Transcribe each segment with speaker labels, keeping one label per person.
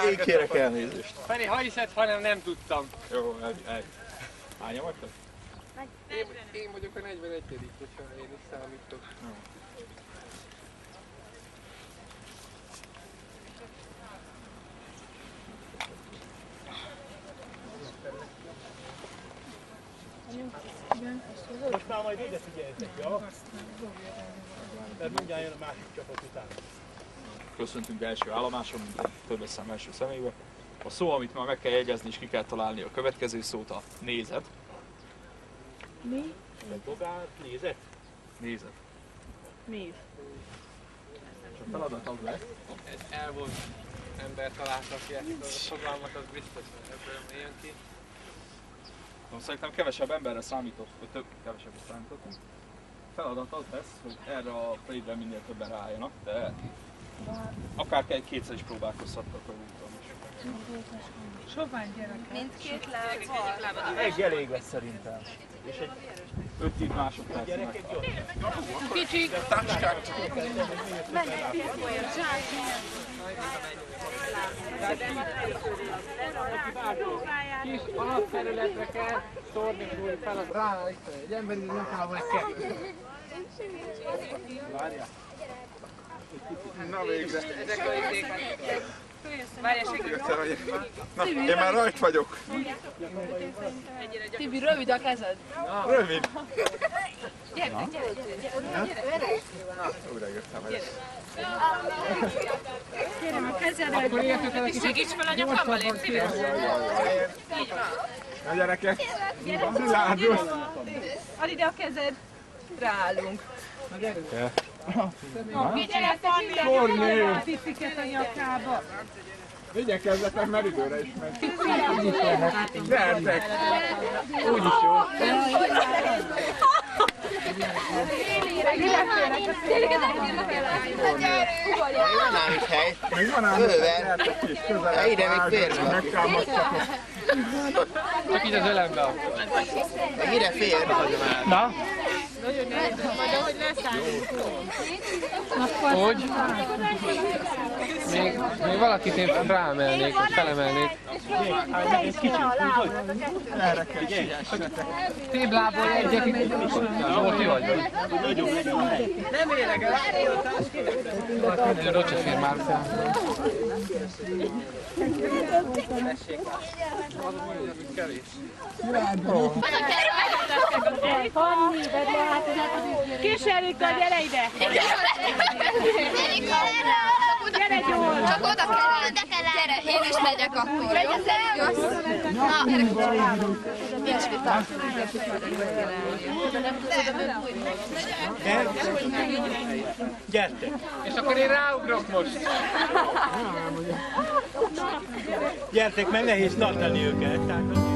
Speaker 1: Én kérek elnézést.
Speaker 2: Feri, ha hiszed, hanem nem tudtam.
Speaker 1: Jó, hányan vagytok?
Speaker 2: Én vagyok a 41. hogyha én is számítok.
Speaker 3: Most már majd ide figyeljetek, jó? Mert mindjárt jön a másik csapat után.
Speaker 1: Köszöntünk első állomáson, mint többes szám első személybe. A szó, amit már meg kell jegyezni és ki kell találni a következő szót, a nézet.
Speaker 4: Mi?
Speaker 3: Bogár, nézet?
Speaker 1: Nézet.
Speaker 4: Mi?
Speaker 1: És a feladat az lesz.
Speaker 2: Ez elvont ember találta ki ezt a fogalmat, az biztos, hogy ebből jön ki.
Speaker 1: Szerintem kevesebb emberre számított, vagy kevesebbet számítottunk. A feladat az lesz, hogy erre a playre minél többen rájönnek, de akár kétszer is próbálkozhattak a úton is.
Speaker 4: Sovány gyerekek.
Speaker 5: Mindkét lábban.
Speaker 3: Egy elég lesz szerintem.
Speaker 1: És egy 5-10 másodperc meg.
Speaker 4: Kicsik!
Speaker 2: Kis alapterületre kell szórni, hogy fel rá, egy emberi nyakával kell.
Speaker 1: Várjál. Na végre. Na, én már rajt vagyok.
Speaker 4: Tibi, rövid a kezed.
Speaker 1: Rövid.
Speaker 4: Gyere, gyere.
Speaker 1: Újra jöttem el.
Speaker 4: Kérem a kezedet.
Speaker 5: Segíts fel a nyakammal, én szíves.
Speaker 1: Na gyerekek, világos.
Speaker 4: Add ide a kezed. Ráállunk.
Speaker 1: Gyere.
Speaker 4: Gyere, Fanni! A piciket a nyakába.
Speaker 1: Igyekezzetek, mert időre is megy. Gyertek! Úgyis jó.
Speaker 6: Még van ám itt hely.
Speaker 1: Még van ám gyertek is, közel.
Speaker 6: Ide még férsz van.
Speaker 1: Megtámadtatok.
Speaker 2: Csak így az ölembe akkor.
Speaker 6: Meg ide fér.
Speaker 2: Na? Hogy? Még valakit én ráemelnék, vagy felemelnék.
Speaker 1: Erre kell figyelj.
Speaker 2: Téblából egyet. Zsolti vagy?
Speaker 3: Nem érek el.
Speaker 2: Nagyon rocsa fér már fel.
Speaker 4: Kísérjük, gyere ide! Gyere gyors!
Speaker 5: Csak oda kell. Gyere, én is megyek akkor, jó? Na, nincs vita.
Speaker 3: Gyertek!
Speaker 2: És akkor én ráugrok most.
Speaker 3: Gyertek, mert nehéz tartani őket. Tehát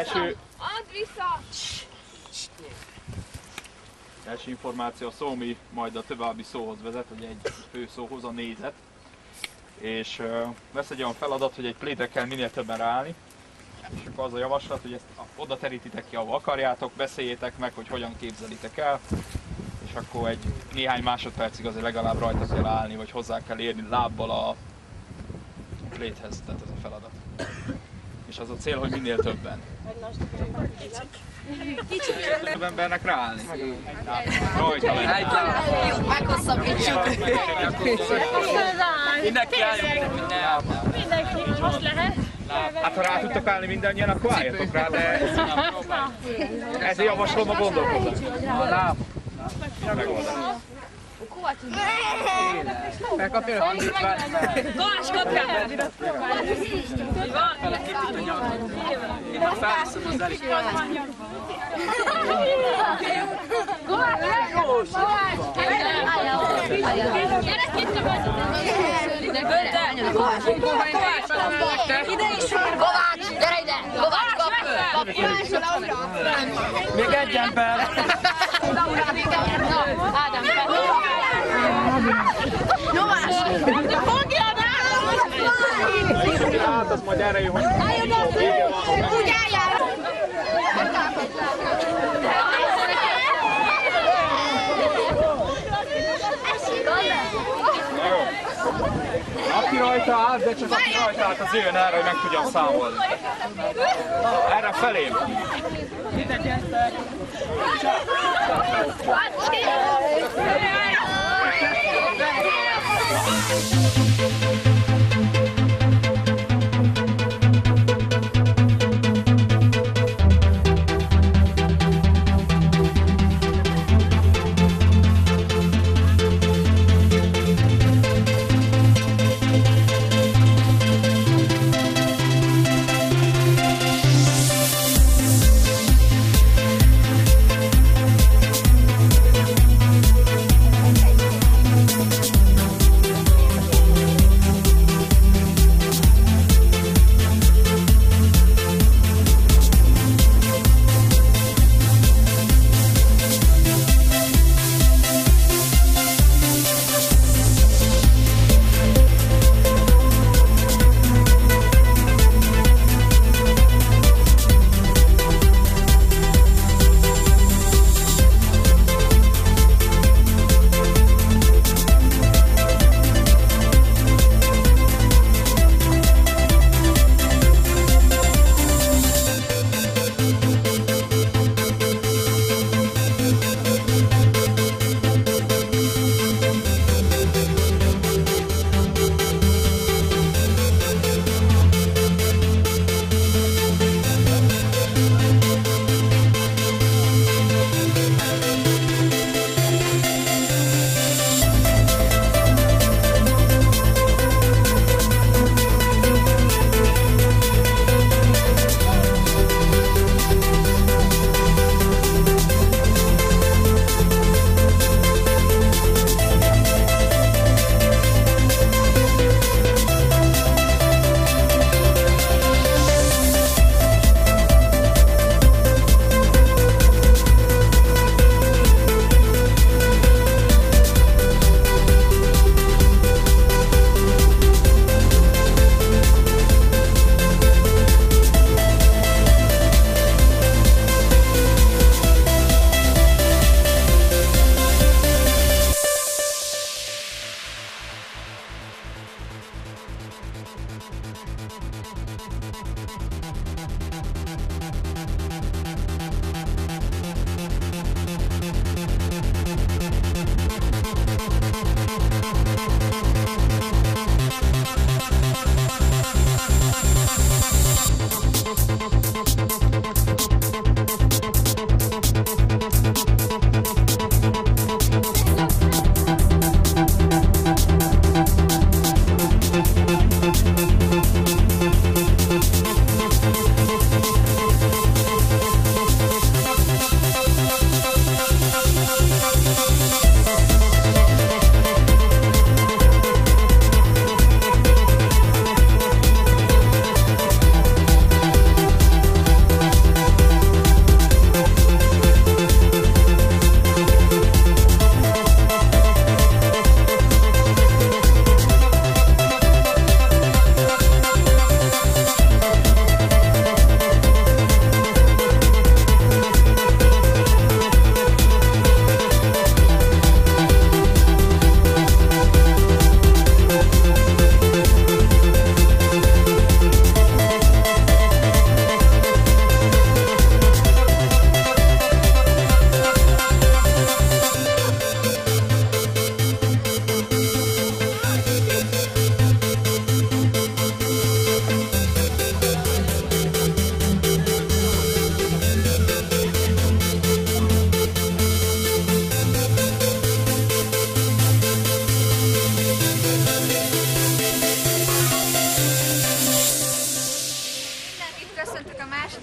Speaker 1: első információ a szómi majd a további szóhoz vezet, vagy egy fő szóhoz, a nézet. És lesz egy olyan feladat, hogy egy plétre kell minél többen ráállni. És akkor az a javaslat, hogy ezt oda terítitek ki, ahol akarjátok, beszéljétek meg, hogy hogyan képzelitek el. És akkor egy néhány másodpercig azért legalább rajta kell állni, vagy hozzá kell érni lábbal a pléthez, tehát ez a feladat. És az a cél, hogy minél többen. Több embernek ráállni. Rajta lenni.
Speaker 5: Meghosszabbítsuk.
Speaker 1: Mindenki álljon.
Speaker 7: Mindenki, most lehet.
Speaker 1: Hát ha rá tudtok állni mindannyian, akkor álljatok rá, de ezért javaslom a gondolkozást. Megoldás.
Speaker 2: Megkapja a handítványt.
Speaker 7: Galás, kapjál!
Speaker 2: Én már felviszem az elik.
Speaker 7: Gyere ki, ide is van!
Speaker 5: Kovács, gyere ide! Kovács, kap föl!
Speaker 2: Még egy ember!
Speaker 5: Ádám, fel! Nyomás! Fogjad el!
Speaker 1: Hát, az majd erre jó, hogy
Speaker 5: Úgy álljál!
Speaker 1: aki rajta áll, de csak aki rajta állt, az jön erre, hogy meg tudjam számolni. Erre felém.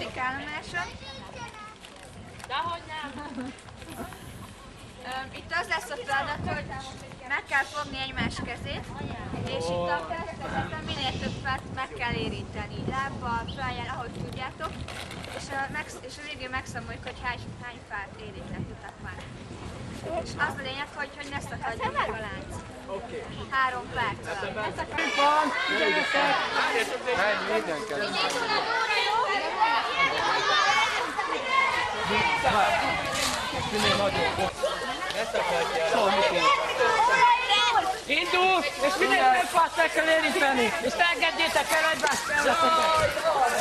Speaker 5: 5. állomáson. Itt az lesz a feladat, hogy meg kell fogni egymás kezét, és itt a keresztezeten minél több fát meg kell érinteni. Lábbal, fejjel, ahogy tudjátok, és a végén megszámoljuk, hogy hány fát érinthettetek már. És az a lényeg, hogy ne szakadjon meg a lánc. 3 perc alatt.
Speaker 2: Indul, és minél több fát meg kell érinteni, és ne engedjétek el egymást kelleteket.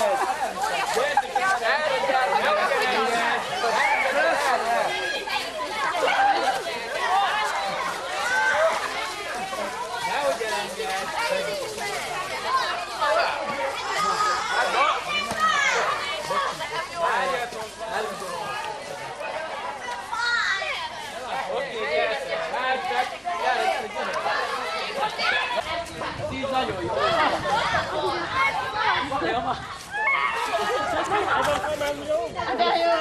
Speaker 2: Így nagyon jó. De jó,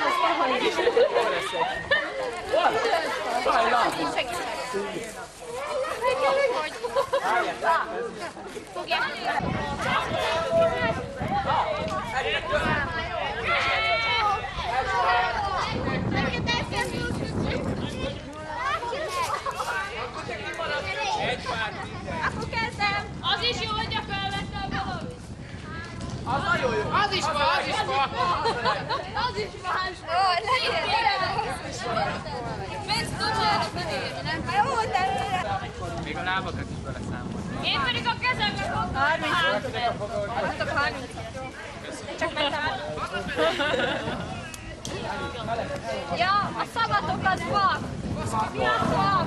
Speaker 5: Akkor kezdem!
Speaker 7: Az is jó, hogy a felvettem valamit.
Speaker 2: az nagyon jó. Az is van, az is van.
Speaker 7: Az is más.
Speaker 5: Ó, Mit tudjátok benézni, nem? Jó, de...
Speaker 2: Még a lábakat is beleszámolni.
Speaker 7: Én pedig a kezembe fogom.
Speaker 5: 30. Adtok 30. Csak mentem. Ja, a szavatok az vak. Mi az vak?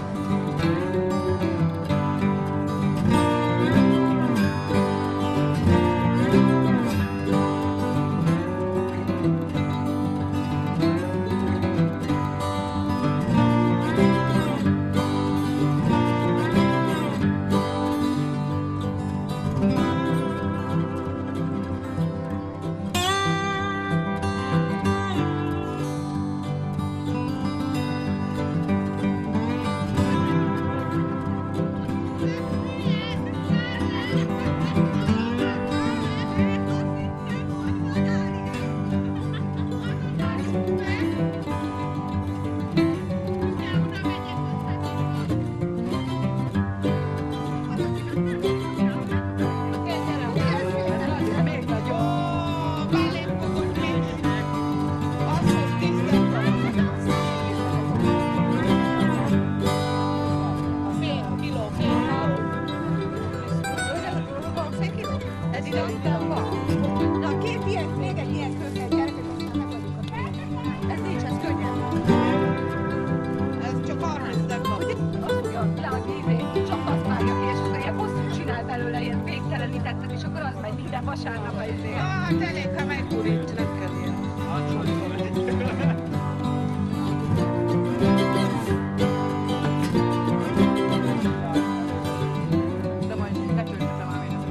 Speaker 4: Végtelenítetted, és akkor az megy minden vasárnap a izé.
Speaker 8: Hát elég, ha megkurítsanak kell ilyen.
Speaker 4: De majd letöltöttem már én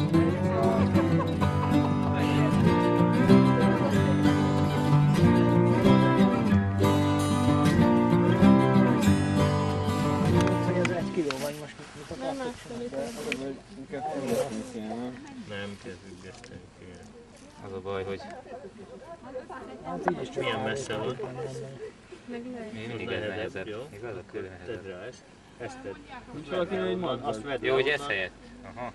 Speaker 2: Ez 1 kiló vagy most mit akartok csinálni?
Speaker 3: Nem kell függeszteni.
Speaker 9: Az a baj, hogy
Speaker 2: Hát így is csak
Speaker 3: Milyen messze van?
Speaker 9: mindig ez nehezebb. Igaz, a kő
Speaker 3: Tedd
Speaker 9: nehezebb.
Speaker 3: rá ezt. Ezt tedd.
Speaker 1: Nincs valakinek egy
Speaker 3: Azt
Speaker 1: magad?
Speaker 3: vedd
Speaker 9: Jó,
Speaker 3: le
Speaker 9: hogy ez
Speaker 3: onnan.
Speaker 9: helyett. Aha.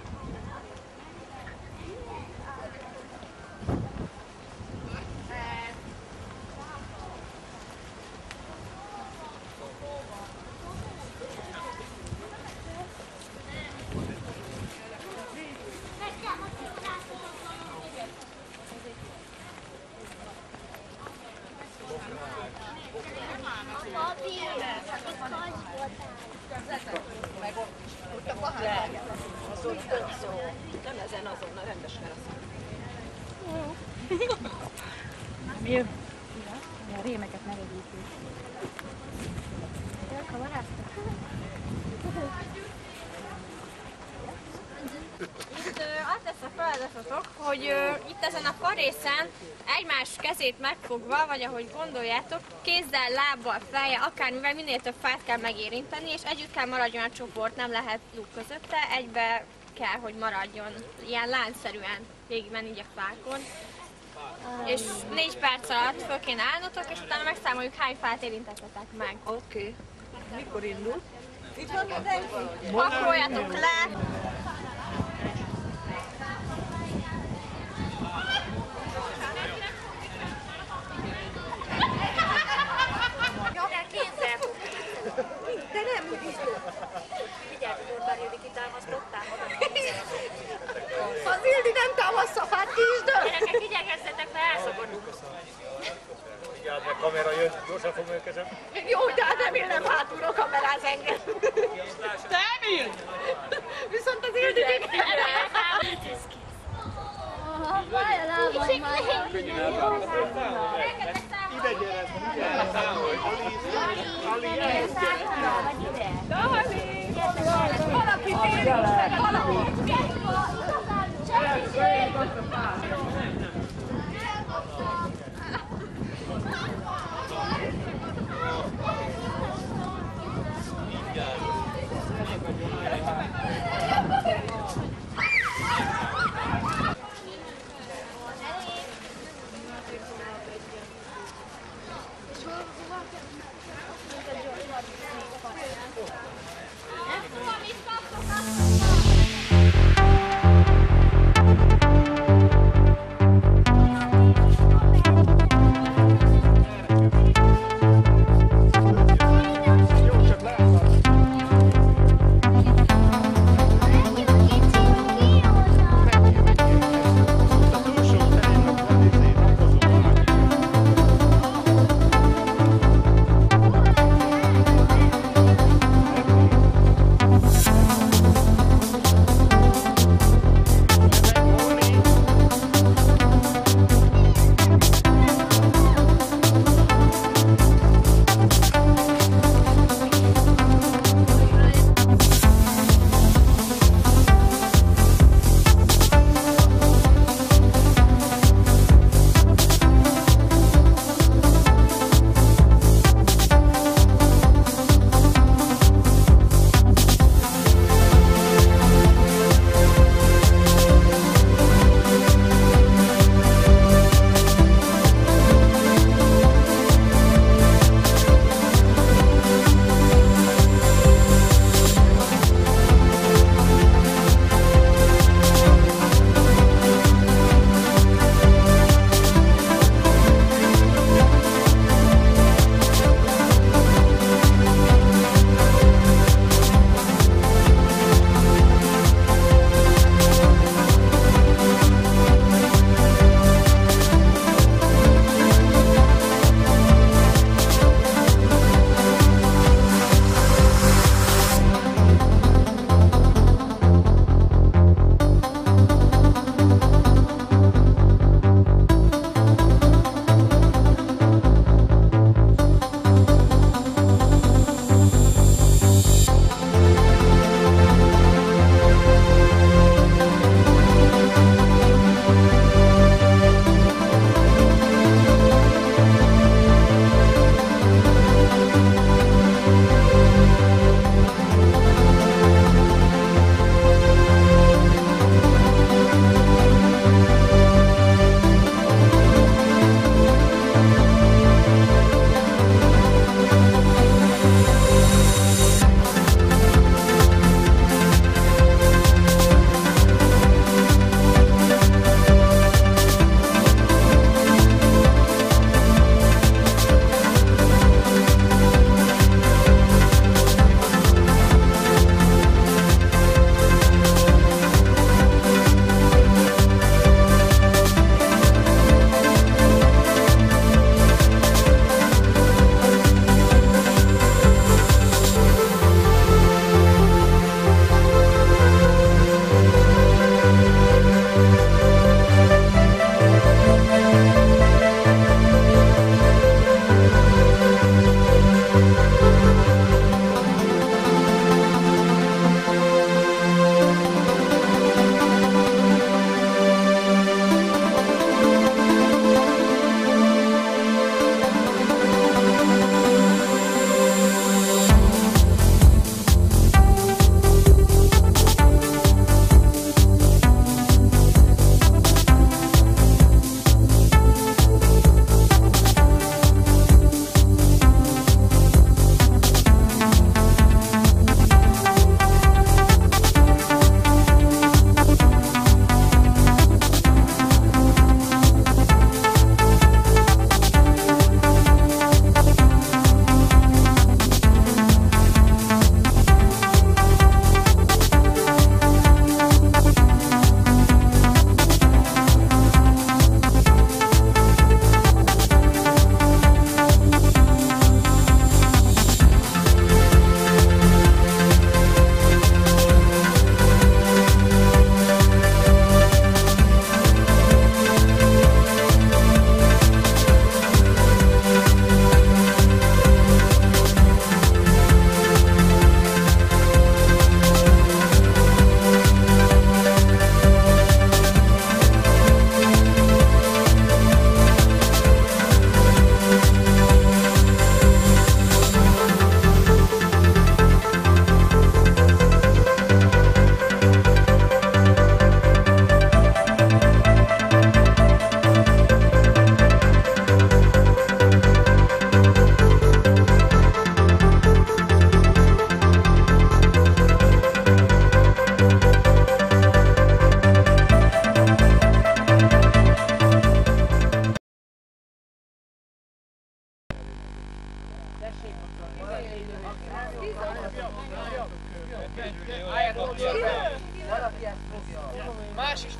Speaker 4: Nem ezen azonnal, rendes keresztül.
Speaker 5: Mi? A rémeket megegyítés. Elkavaráztak? Itt az lesz a feladat, feladatotok, hogy itt ezen a karészen egymás kezét megfogva, vagy ahogy gondoljátok, kézzel, lábbal, fejjel, akármivel minél több fát kell megérinteni, és együtt kell maradjon a csoport, nem lehet lyuk közötte, egybe kell, hogy maradjon, ilyen láncszerűen végigmenni így a fákon. És 4 perc alatt föl kéne állnotok, és utána megszámoljuk, hány fát érintettetek meg.
Speaker 8: Oké. Mikor indul?
Speaker 4: Itt van mindenki?
Speaker 5: Pakoljatok le!
Speaker 4: De nem úgy is.
Speaker 7: Figyelj, hogy Orbán Ildi kitámasztottál?
Speaker 4: Az Ildi nem támaszt a fát, ki is dől.
Speaker 7: Gyerekek, igyekezzetek, mert elszabadulunk.
Speaker 3: Vigyázz meg, kamera jön, gyorsan fogom őkezem.
Speaker 4: Jó, de hát Emil nem hátulról kameráz engem.
Speaker 2: Te Emil!
Speaker 4: Viszont az Ildi még
Speaker 3: Ide gyere, számolj. Ali,
Speaker 4: valaki térítsen, valaki.
Speaker 7: Mit kaptok?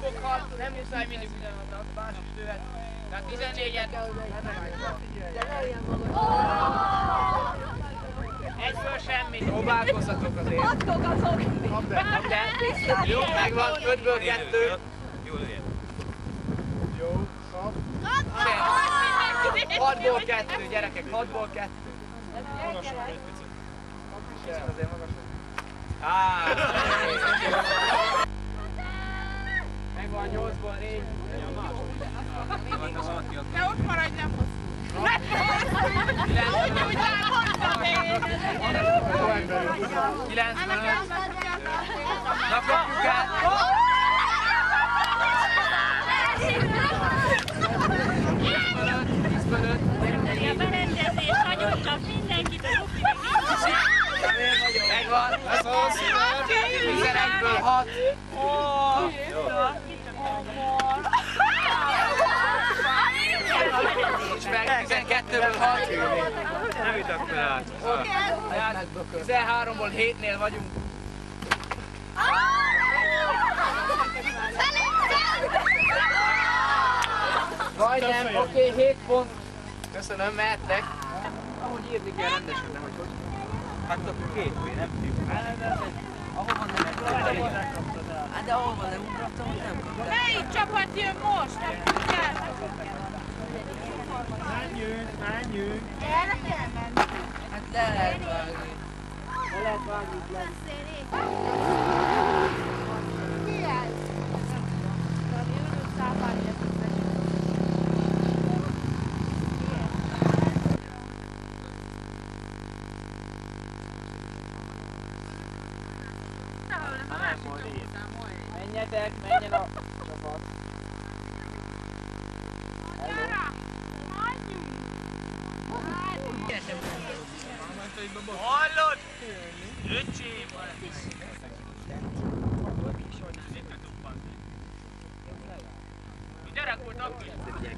Speaker 2: fog, nem muszáj mindig ugyanaznak, más is lőhet. Tehát 14-et. Egyből semmit. Próbálkozzatok azért.
Speaker 4: Adtok azok!
Speaker 2: Jó, megvan, 5-ből 2.
Speaker 9: Jó legyen.
Speaker 3: Jó, szab.
Speaker 2: 6-ból 2, gyerekek, 6-ból 2. Azért magasabb. Megvan 8-ból 4.
Speaker 4: De ott maradj, nem hosszú.
Speaker 2: 95. Na kapjuk át.
Speaker 7: A berendezés nagyon csak mindenkit a lufinak nincs.
Speaker 2: Megvan, ez az. 11-ből 6. Nincs meg, 12-ből 6.
Speaker 9: Nem jutok fel.
Speaker 2: 13-ból 7-nél vagyunk. Majdnem, oké, 7 pont. Köszönöm, mehettek. Ahogy írni kell rendesen, de hogy.
Speaker 9: Hát akkor 2 nem tudjuk.
Speaker 8: Hát de ahova nem ugrottam, hogy nem kaptam.
Speaker 4: Melyik csapat jön most?
Speaker 3: Menjünk.
Speaker 8: Hát le lehet vágni.
Speaker 2: Menjetek, menjen a csapat. Hallod? Öcsém! Gyerek volt aki?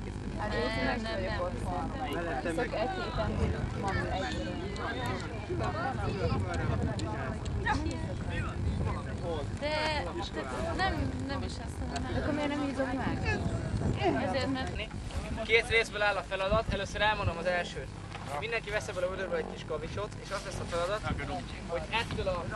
Speaker 4: De nem is azt mondom. Akkor miért nem írod meg? Ezért, mert...
Speaker 2: 2 részből áll a feladat, először elmondom az elsőt. Mindenki vesz ebből a vödörből egy kis kavicsot, és az lesz a feladat, hogy ettől a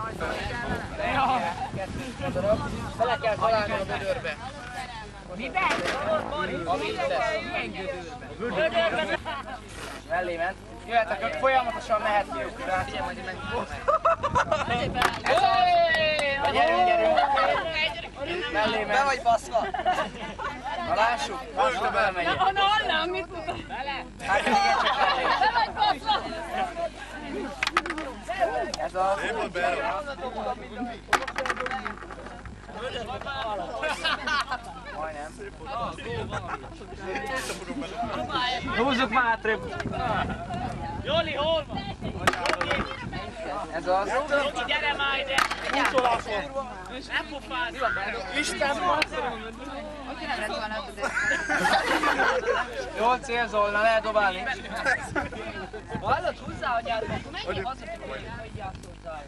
Speaker 2: bele kell találni a vödörbe. Miben? A vödörbe. Mellé ment. Jöhetek, folyamatosan mehetünk. Figyelj, majd én megmutatom meg. Gyerünk, gyerünk. Mellé ment. Be vagy baszva. Na lássuk, most belemegyek.
Speaker 4: Na hallám, mit mondod?
Speaker 2: Hát igen, csak mellé.
Speaker 4: Be vagy baszva!
Speaker 2: Ez az. Majdnem. Húzzuk már hátrébb. Joli, hol van? Ez az.
Speaker 7: Roki, gyere már ide! Nem pofáz!
Speaker 2: Isten van! Jól célzol, na lehet dobálni. Hallod, húzzál, hogy át, akkor menjél haza, hogy játszottál.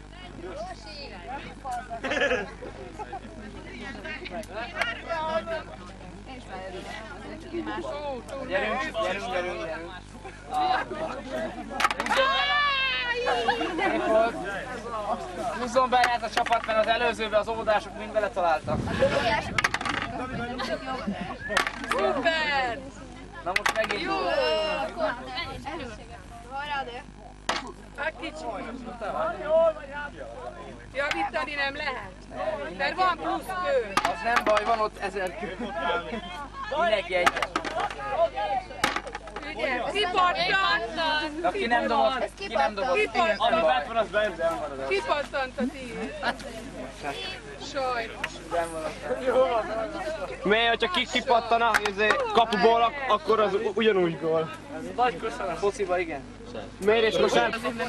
Speaker 2: Gyerünk, gyerünk, gyerünk, gyerünk. Húzzon be ez a csapat, mert az előzőben az óvodások mind vele találtak.
Speaker 4: Szuper!
Speaker 2: Na most megint.
Speaker 4: Jó! Hát kicsi. Javítani nem lehet. Mert van plusz kő.
Speaker 2: Az nem baj, van ott 1000 kő. Mindenki egyet.
Speaker 4: Ugye? Kipattant!
Speaker 2: De ki nem dobott, ki nem dobott.
Speaker 3: Ami bent van, az bent van.
Speaker 4: Kipattant a tíz. Sajnos.
Speaker 10: Miért, hogyha kipattana kapuból, akkor az ugyanúgy gól.
Speaker 2: Nagy köszönöm. Fociba igen.
Speaker 10: Miért és most nem?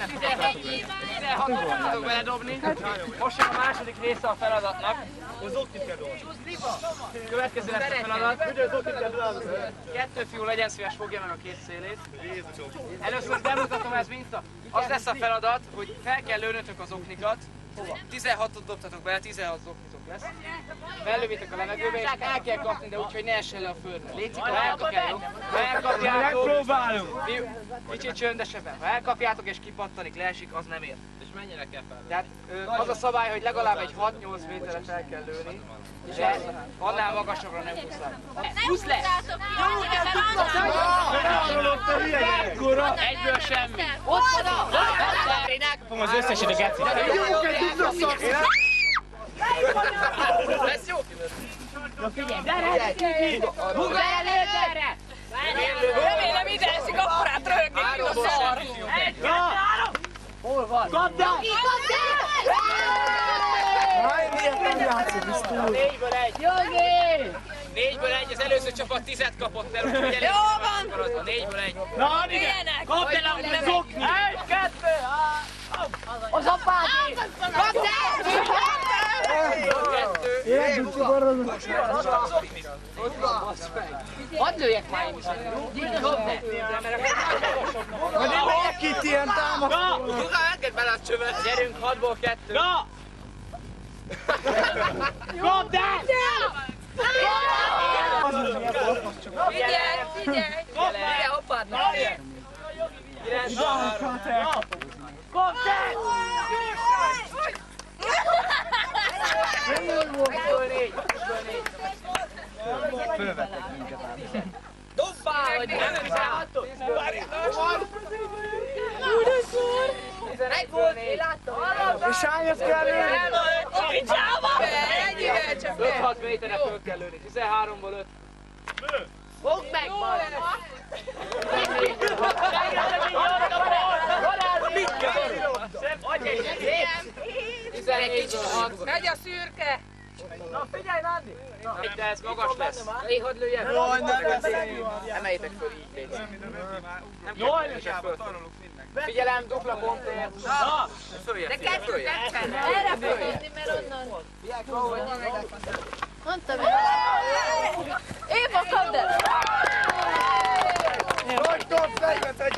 Speaker 2: 16-ot tudok beledobni. Most jön a második része a feladatnak. Következő lesz a feladat. 2 fiú legyen szíves, fogja meg a 2 szélét. Először bemutatom, ez minta. Az lesz a feladat, hogy fel kell lőnötök az oknikat, hova? 16-ot dobtatok bele, 16 dobnitok lesz. Fellövitek a levegőbe, és el kell kapni, de úgy, hogy ne essen le a földre. Légy ha elkapjátok,
Speaker 10: Megpróbálunk!
Speaker 2: Kicsit csöndesebben. Ha elkapjátok és kipattanik, leesik, az nem ér.
Speaker 1: És mennyire kell fel?
Speaker 2: Tehát az a szabály, hogy legalább egy 6-8 méterre fel kell lőni, de annál magasabbra nem muszáj. Húzd le! Egyből semmi.
Speaker 7: Én elkapom az összeset a geci.
Speaker 2: Lesz jó?
Speaker 7: Húgd erre! Remélem ide esik, akkor átröhögnék, mint a szar. 1, 2, 3!
Speaker 2: Hol van?
Speaker 7: Kapd el!
Speaker 2: Négyből egy.
Speaker 7: Jogi!
Speaker 2: 4-ből 1, az előző csapat 10-et kapott el, úgyhogy elég.
Speaker 7: Jó van!
Speaker 2: 4-ből 1.
Speaker 7: Na, add ide! Kapd el a zokni! 1, 2, 3! Az apád! Kapd el!
Speaker 2: Hadd lőjek már én is! Kapd el!
Speaker 10: Akit ilyen támasztó!
Speaker 2: Duga, engedd bele a csövet! Gyerünk, 6-ból 2!
Speaker 7: Na! Kapd el!
Speaker 5: Figyelj, figyelj!
Speaker 2: Figyelj, hoppád! 9!
Speaker 7: Kapd el!
Speaker 2: 4!
Speaker 10: Fölvettek minket ám.
Speaker 2: Dobbál, vagy nem 16-tól! 11 volt, én láttam!
Speaker 10: És hányat kell lőni?
Speaker 2: Ennyivel csak 5-6 méterre föl kell lőni, 13-ból 5.
Speaker 7: Fogd meg, Balázs!
Speaker 5: Megy a szürke!
Speaker 7: Na figyelj, Nandi!
Speaker 2: De ez magas lesz. Én hadd lőjem.
Speaker 10: Jaj, nem beszéljünk!
Speaker 2: Emeljétek föl így, légy. Nem
Speaker 7: Jaj,
Speaker 2: kell föl. Figyelem, dupla pontért.
Speaker 7: Na!
Speaker 2: Följebb,
Speaker 5: De kettő
Speaker 2: följebb.
Speaker 5: nem fenn. Erre fölhozni, mert onnan. Mondtam el. Éva, kapd el!
Speaker 10: Rajtól fejvet egy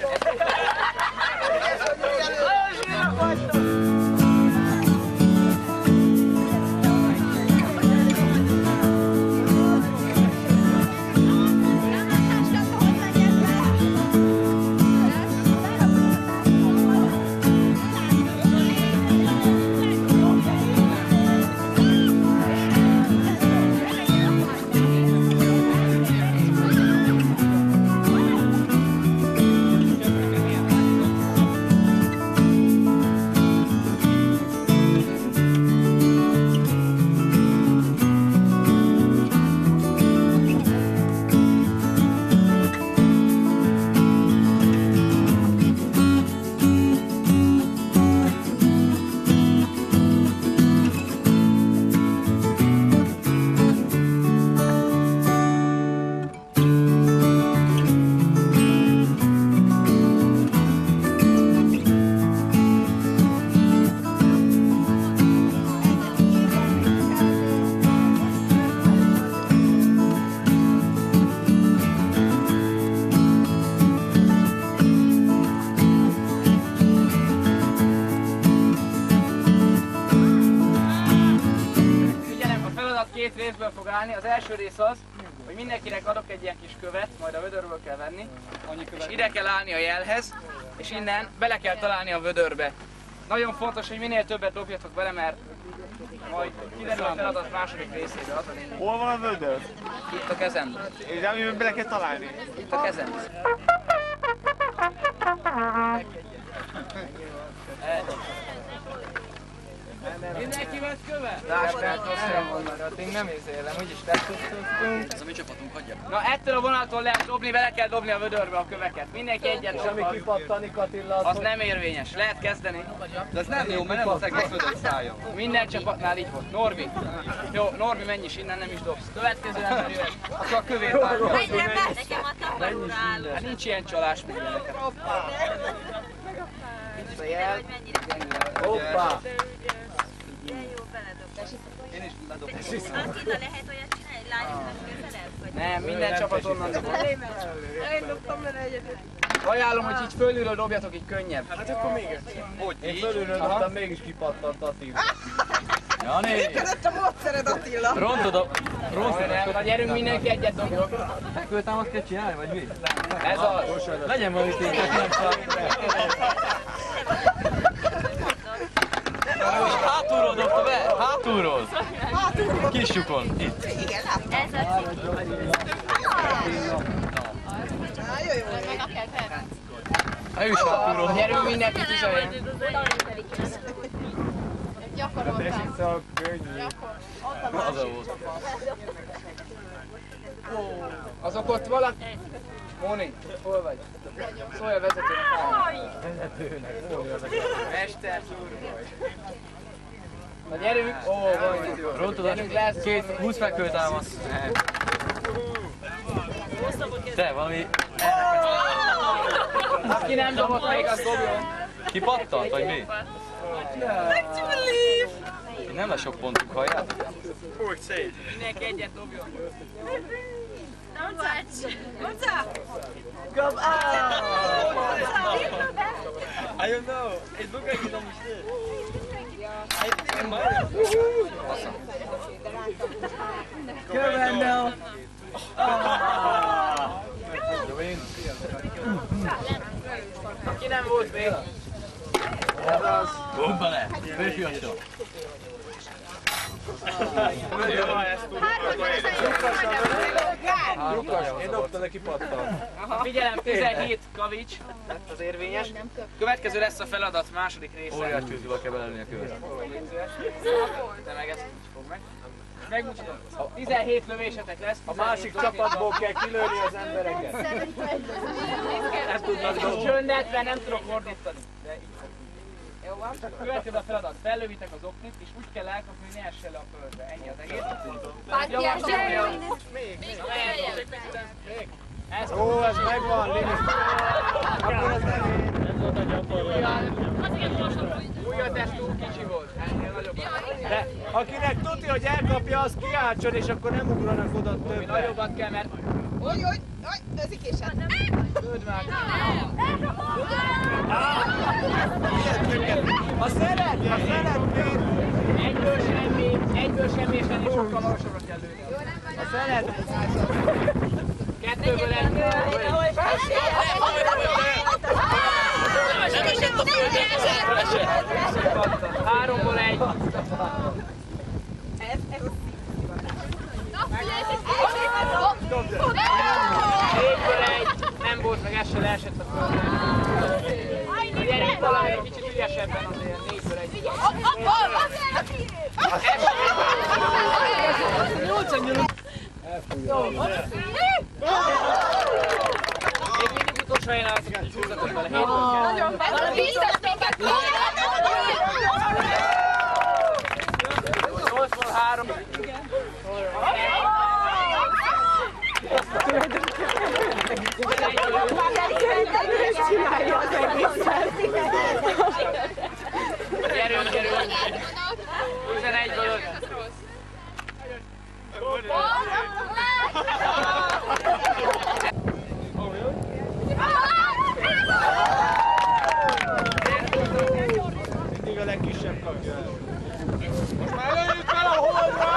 Speaker 2: Két részből fog állni. Az első rész az, hogy mindenkinek adok egy ilyen kis követ, majd a vödörből kell venni, és ide kell állni a jelhez, és innen bele kell találni a vödörbe. Nagyon fontos, hogy minél többet dobjatok bele, mert majd kiderül a feladat második részébe, az a lényeg.
Speaker 10: Hol van a vödör?
Speaker 2: Itt a kezemben.
Speaker 10: És amiben bele kell találni?
Speaker 2: Itt a kezemben. Mindenki vett követ? Lássál, köszönöm vonalra, én nem érzélem, úgyis letudtunk. Ez a mi csapatunk, hagyja. Na ettől a vonaltól lehet dobni, bele kell dobni a vödörbe a köveket. Mindenki egyet csapat.
Speaker 10: Kipattani Katilla.
Speaker 2: Az nem érvényes, lehet kezdeni.
Speaker 1: De ez nem jó, mert nem az egész földön szálljon.
Speaker 2: Minden csapatnál így volt. Norbi. Jó, Norbi, menj is innen, nem is dobsz. Következő ember jöhet. Akkor a kövét vágja.
Speaker 5: Nekem a takaróra álló.
Speaker 2: Hát nincs ilyen csalás mindeneket. Itt a jel.
Speaker 5: De jó, beledobtam.
Speaker 1: Én is ledobtam.
Speaker 5: Attila, lehet olyat csinálni,
Speaker 2: Nem, minden csapat onnan dobott.
Speaker 8: Én dobtam vele egyedül.
Speaker 2: Ajánlom, hogy így fölülről dobjatok, így könnyebb.
Speaker 3: Hát akkor még egyszer.
Speaker 1: Hogy
Speaker 3: Én
Speaker 1: így?
Speaker 3: fölülről dobtam, mégis kipattant Attila.
Speaker 8: Jani! Érkezett a módszered, Attila!
Speaker 2: Rontod a... Na gyerünk, mindenki egyet dobjuk.
Speaker 10: Fekvőtámaszt kell csinálni, vagy mi?
Speaker 2: Ez az.
Speaker 10: Legyen valami tényleg, nem hátulról dobta be! Hátulról! Kis lyukon, itt.
Speaker 8: Igen, láttam.
Speaker 5: Ez a
Speaker 10: Ő is hátulról.
Speaker 2: Gyerünk, mindenki tüzeljen.
Speaker 4: Gyakoroltam.
Speaker 10: Az a volt.
Speaker 2: Azok ott valaki? Móni, hol vagy? Szólj a vezetőnek. Mester szúrva. Na gyerünk! Ó, van.
Speaker 10: Rontod a két 20 fekvőtámasz. Te, valami...
Speaker 2: Aki nem dobott még, az dobjon.
Speaker 10: Kipattant, vagy mi? Nem lesz sok pontunk, halljátok?
Speaker 2: Mindenki egyet dobjon.
Speaker 8: Come
Speaker 10: I don't know. It looked like you don't understand.
Speaker 8: Come now!
Speaker 2: Aki nem volt még.
Speaker 10: Gond bele! Férfiasra!
Speaker 3: Én dobtam neki pattant.
Speaker 2: Figyelem, 17 kavics lett az érvényes. Következő lesz a feladat második része.
Speaker 10: Óriás tűzővel kell belelni a követ.
Speaker 2: Te meg ezt fogd meg. Megmutatom. 17 lövésetek lesz.
Speaker 3: A másik csapatból kell kilőni az embereket.
Speaker 2: Nem tudnak csöndet, mert nem tudok fordítani. De így fog. Jó van? Következő a feladat. Fellövitek az oknit, és úgy kell elkapni, hogy ne essen le a földre. Ennyi az egész.
Speaker 3: Ó, ez megvan, Lili. Akkor ez nem
Speaker 2: Újat, ez túl kicsi volt. Ennél nagyobb.
Speaker 3: De akinek tudja, hogy elkapja, az kiáltson, és akkor nem ugranak oda többen.
Speaker 2: Nagyobbat kell, mert...
Speaker 8: Oj, ez ikésed.
Speaker 2: Lőd már!
Speaker 3: A szeret,
Speaker 2: Egyből semmi, és ennél sokkal magasabbra kell lőni.
Speaker 3: a szeret.
Speaker 2: Kettőből egy.
Speaker 7: Nem esett a földre,
Speaker 2: Háromból egy. Négyből egy. Nem volt meg, ez se leesett a földre. Gyerünk talán egy kicsit ügyesebben azért. Négyből egy. Még mindig utolsó helyen állsz, húzatok vele.
Speaker 7: Nagyon bíztatnék!
Speaker 2: 8-3. Gyerünk! 11-ből 5.
Speaker 3: Mindig a legkisebb kapja el. Most már lőjük fel a holdra!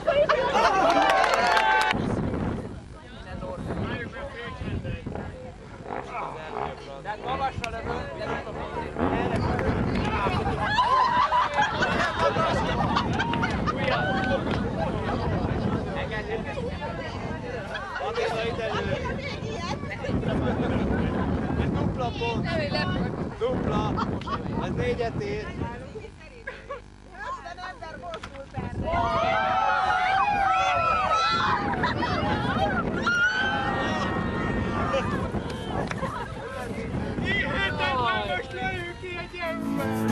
Speaker 2: Tehát magasra lövöm, de nem tudom.
Speaker 3: Attila ide lő! Ez dupla pont! Dupla! Ez 4-et ér! Most lőjünk ki egy ember!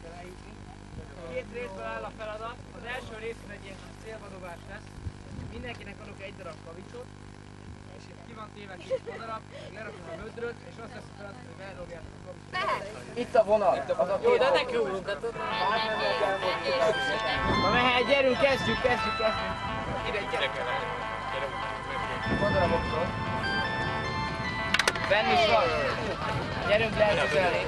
Speaker 2: Két részből áll a feladat. Az első részben egy ilyen célvadogás lesz. Mindenkinek adok egy darab kavicsot, és itt ki van téve két darab, lerakjuk a vödröt, és azt lesz a feladat, hogy beledobjátok a kavicsot. Itt a vonal. Jó, de ne küldjünk, de tudod. Na mehet, gyerünk, kezdjük. Ide gyerekek. Gondolamoktól. Benni is van. Gyerünk le elközelni.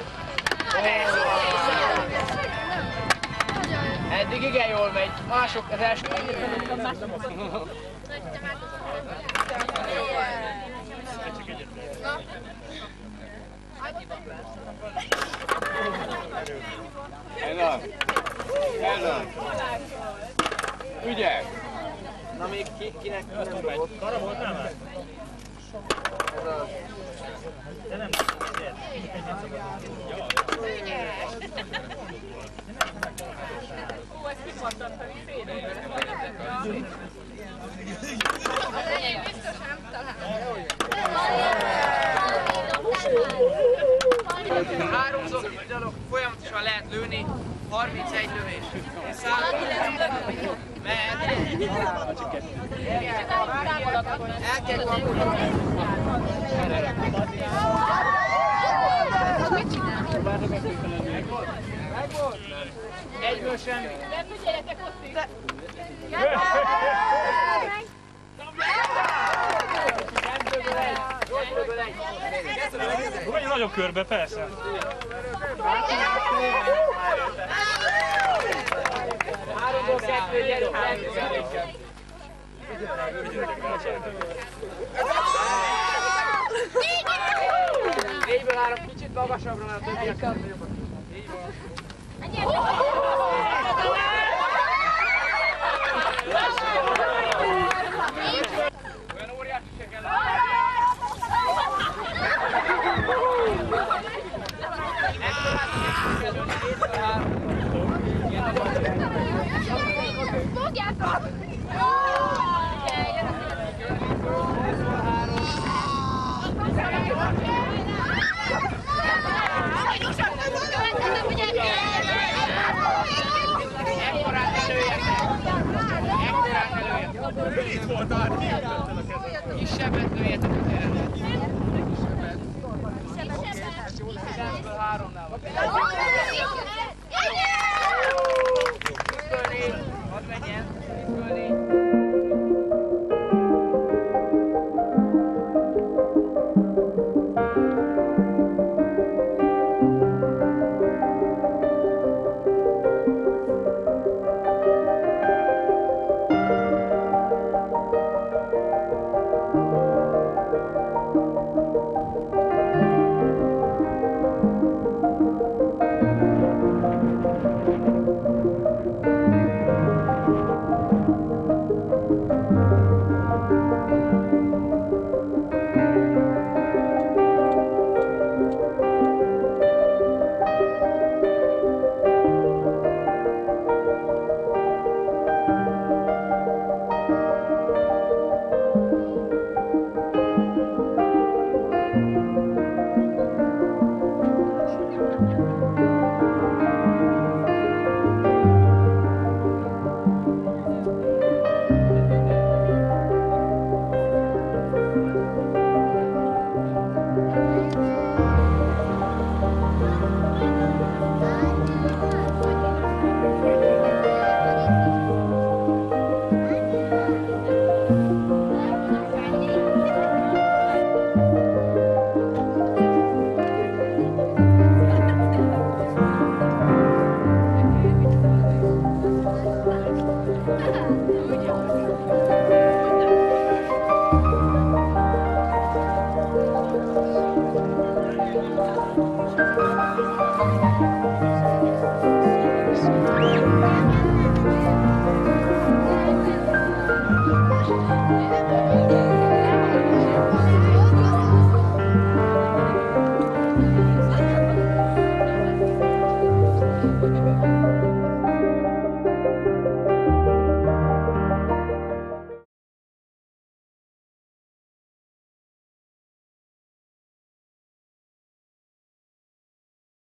Speaker 2: Eddig igen jól megy. Mások az első.
Speaker 10: Ellen. Ügyek.
Speaker 2: Na még kinek nem dobott?
Speaker 3: Arra volt nem már?
Speaker 2: Ez az.
Speaker 3: De nem
Speaker 7: Ó, ez kipattant a szénre.
Speaker 5: Az enyém biztos nem talál.
Speaker 2: Háromszor gyalog folyamatosan lehet lőni, 31 lövés. Mehet. El kell kapcsolni. Megvolt? Egyből semmi.
Speaker 7: De figyeljetek ott is!
Speaker 3: Vagy nagyobb körbe, persze.
Speaker 2: 3-2, gyerünk, négyből 3, kicsit magasabbra, mert a többiek nem jobbak. Így van. Olyan óriási se kell.
Speaker 5: Fogjátok!
Speaker 2: Ekkorát előjetek! Kisebbet lőjetek a tervet. Kisebből 3-nál van. Küzdölni! Hadd menjen! Küzdölni!
Speaker 5: Thank you.